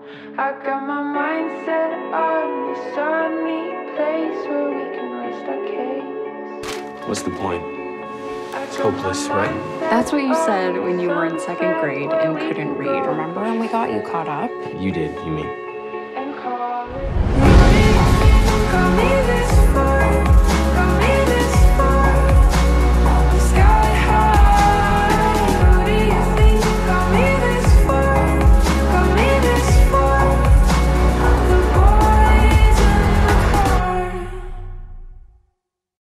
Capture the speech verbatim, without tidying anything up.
I got my mind set on a sunny place where we can rest our case. What's the point? It's hopeless, right? That's what you said when you were in second grade and couldn't read. Remember when we got you caught up? You did, you mean.